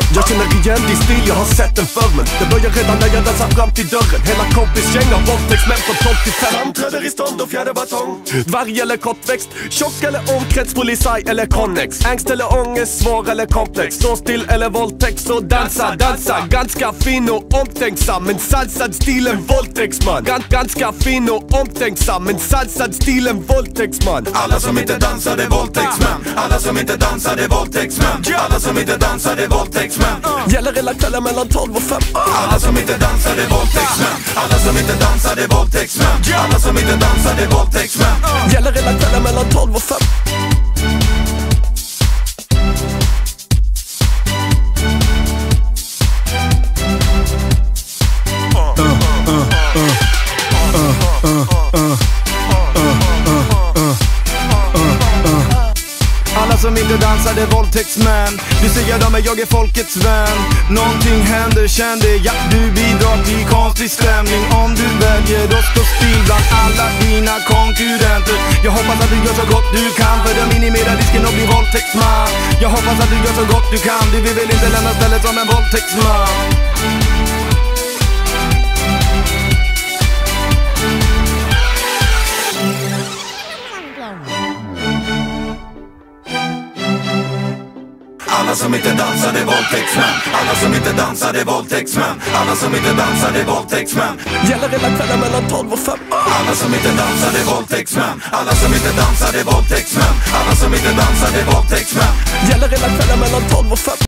Jag känner igen din stil, jag har sett den förr. Men det börjar redan när jag dansar fram till dörren. Hela kompisgäng av våldtäktsmän från 12 till 5 framträder i stånd och fjärde batong. Dvärg eller kortväxt, tjock eller omkrets, polisaj eller connex. Angst eller ångest, svår eller komplex. Stå still eller våldtäkt, så dansa, dansa. Ganska fin och omtänksam, men salsad stilen våldtäktsman. Ganska fin och omtänksam, men salsad stilen våldtäktsman. Alla som inte dansar är våldtäktsmän. Alla som inte dansar är våldtäktsmän. Alla som inte dansar är våldtäktsmän. Gäller hela kvällen mellan 12 och 5. Alla som inte dansar är våldtäktsmän. Alla som inte dansar är våldtäktsmän. Alla som inte dansar är våldtäktsmän. Gäller hela kvällen mellan 12 och 5. Alla som inte dansar är våldtäktsmän. Du säger dem men jag är folkets vän. Någonting händer, känn det. Ja, du bidrar till konstig stämning. Om du väljer att stå still bland alla dina konkurrenter. Jag hoppas att du gör så gott du kan för att minimera risken att bli våldtäktsman. Jag hoppas att du gör så gott du kan. Du vill väl inte lämna stället som en våldtäktsman. Alla som inte dansar är våldtäktsmän. Alla som inte dansar är våldtäktsmän. Alla som inte dansar är våldtäktsmän. Gäller hela kvällen mellan 12 och 5. Alla som inte dansar är våldtäktsmän. Alla som inte dansar är våldtäktsmän. Alla som inte dansar är våldtäktsmän. Gäller hela kvällen mellan 12 och 5.